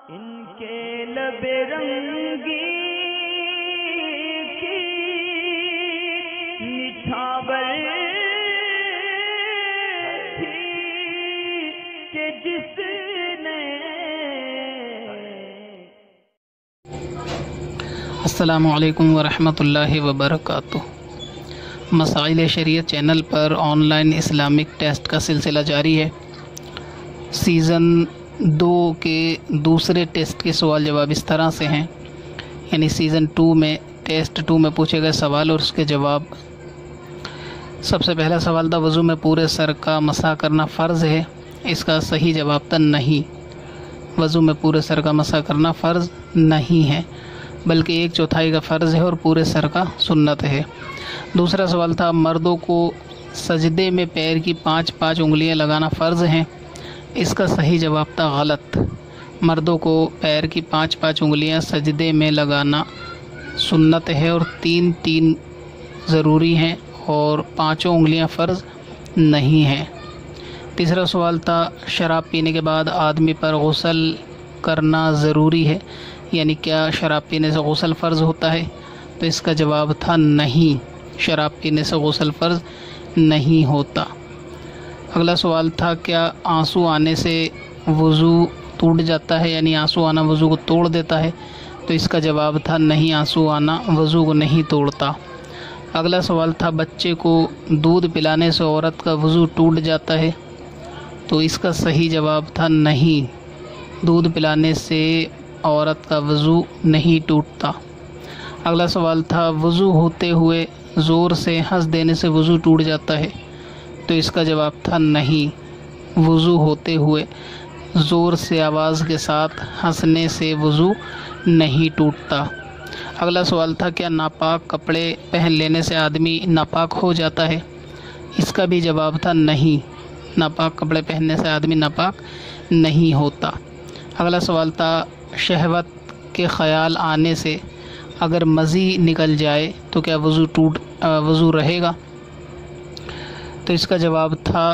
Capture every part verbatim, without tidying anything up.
ان کے لب رنگی کی نچھاور تھی کہ جس نے۔ السلام علیکم ورحمۃ اللہ وبرکاتہ۔ مسائل شریعت چینل پر آن لائن اسلامک ٹیسٹ کا سلسلہ جاری ہے۔ سیزن دو کے دوسرے ٹیسٹ کے سوال جواب اس طرح سے ہیں، یعنی سیزن ٹو میں ٹیسٹ ٹو میں پوچھے گئے سوال اور اس کے جواب۔ سب سے پہلا سوال تھا وضو میں پورے سر کا مسح کرنا فرض ہے؟ اس کا صحیح جواب تھا نہیں، وضو میں پورے سر کا مسح کرنا فرض نہیں ہے، بلکہ ایک چوتھائی کا فرض ہے اور پورے سر کا سنت ہے۔ دوسرا سوال تھا مردوں کو سجدے میں پیر کی پانچ پانچ انگلیاں لگانا فرض ہیں؟ اس کا صحیح جواب تھا غلط، مردوں کو پیر کی پانچ پانچ انگلیاں سجدے میں لگانا سنت ہے اور تین تین ضروری ہیں اور پانچوں انگلیاں فرض نہیں ہیں۔ تیسرا سوال تھا شراب پینے کے بعد آدمی پر غسل کرنا ضروری ہے، یعنی کیا شراب پینے سے غسل فرض ہوتا ہے؟ تو اس کا جواب تھا نہیں، شراب پینے سے غسل فرض نہیں ہوتا۔ اگلا سوال تھا کیا آنسو آنے سے وضو ٹوٹ جاتا ہے، یعنی آنسو آنا وضو کو توڑ دیتا ہے؟ تو اس کا جواب تھا نہیں، آنسو آنا وضو کو نہیں توڑتا۔ اگلا سوال تھا بچے کو دودھ پلانے سے عورت کا وضو ٹوٹ جاتا ہے؟ تو اس کا صحیح جواب تھا نہیں، دودھ پلانے سے عورت کا وضو نہیں ٹوٹتا۔ اگلا سوال تھا وضو ہوتے ہوئے زور سے ہنس دینے سے وضو ٹوٹ جاتا ہے؟ تو اس کا جواب تھا نہیں، وضو ہوتے ہوئے زور سے آواز کے ساتھ ہنسنے سے وضو نہیں ٹوٹتا۔ اگلا سوال تھا کیا ناپاک کپڑے پہن لینے سے آدمی ناپاک ہو جاتا ہے؟ اس کا بھی جواب تھا نہیں، ناپاک کپڑے پہننے سے آدمی ناپاک نہیں ہوتا۔ اگلا سوال تھا شہوت کے خیال آنے سے اگر مزی نکل جائے تو کیا وضو ٹوٹ وضو رہے گا؟ تو اس کا جواب تھا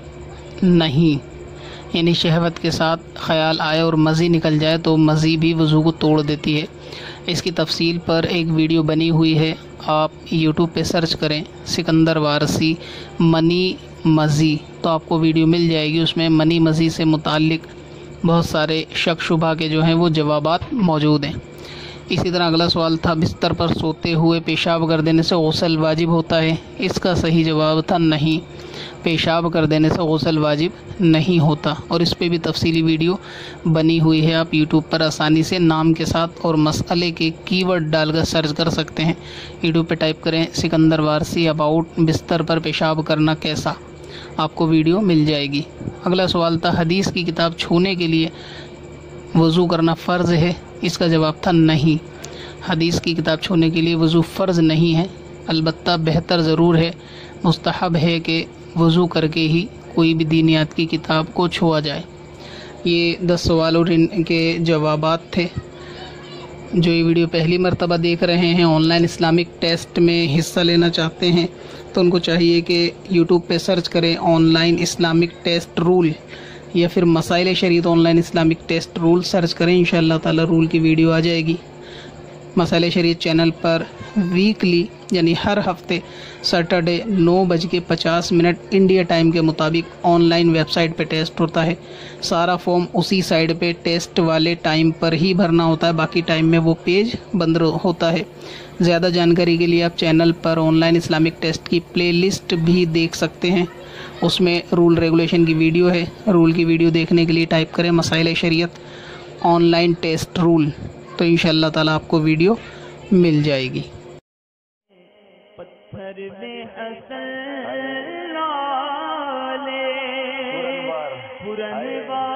نہیں، یعنی شہوت کے ساتھ خیال آئے اور مزی نکل جائے تو مزی بھی وضو کو توڑ دیتی ہے۔ اس کی تفصیل پر ایک ویڈیو بنی ہوئی ہے، آپ یوٹیوب پہ سرچ کریں سکندر وارسی منی مزی تو آپ کو ویڈیو مل جائے گی، اس میں منی مزی سے متعلق بہت سارے شک شبہ کے جو ہیں وہ جوابات موجود ہیں۔ اسی طرح اگلا سوال تھا بستر پر سوتے ہوئے پیشاب کر دینے سے غسل واجب ہوتا ہے؟ اس کا صحیح جواب تھا نہیں، پیشاب کر دینے سے غسل واجب نہیں ہوتا، اور اس پہ بھی تفصیلی ویڈیو بنی ہوئی ہے، آپ یوٹیوب پر آسانی سے نام کے ساتھ اور مسئلے کے کی ورڈ ڈال کر سرچ کر سکتے ہیں۔ یوٹیوب پہ ٹائپ کریں سکندر وارسی اباؤٹ بستر پر پیشاب کرنا کیسا، آپ کو ویڈیو مل جائے گی۔ اگلا سوال تھا حدیث کی کتاب چھونے کے لیے وضو کرنا فرض ہے؟ اس کا جواب تھا نہیں، حدیث کی کتاب چھونے کے لیے وضو فرض نہیں ہے، البتہ بہتر ضرور ہے، مستحب ہے کہ وضو کر کے ہی کوئی بھی دینیات کی کتاب کو چھوا جائے۔ یہ دس سوال اور ان کے جوابات تھے۔ جو یہ ویڈیو پہلی مرتبہ دیکھ رہے ہیں، آن لائن اسلامک ٹیسٹ میں حصہ لینا چاہتے ہیں، تو ان کو چاہیے کہ یوٹیوب پہ سرچ کریں online Islamic test rule, یا پھر مسائل شریعت online Islamic test rule search کریں، انشاءاللہ تعالی رول کی ویڈیو آ جائے گی۔ مسائل شریعت چینل پر ویکلی یعنی ہر ہفتے سیٹرڈے نو بج کے پچاس منٹ انڈیا ٹائم کے مطابق آن لائن ویب سائٹ پہ ٹیسٹ ہوتا ہے۔ سارا فارم اسی سائٹ پہ ٹیسٹ والے ٹائم پر ہی بھرنا ہوتا ہے، باقی ٹائم میں وہ پیج بند ہوتا ہے۔ زیادہ جانکاری کے لیے آپ چینل پر آن لائن اسلامک ٹیسٹ کی پلے لسٹ بھی دیکھ سکتے ہیں، اس میں رول ریگولیشن کی ویڈیو ہے۔ رول کی ویڈیو دیکھنے کے لیے ٹائپ کریں مسائل شریعت آن لائن ٹیسٹ رول، تو انشاءاللہ تعالی آپ کو ویڈیو مل جائے گی۔ پتھر میں اصل لالے پرنوار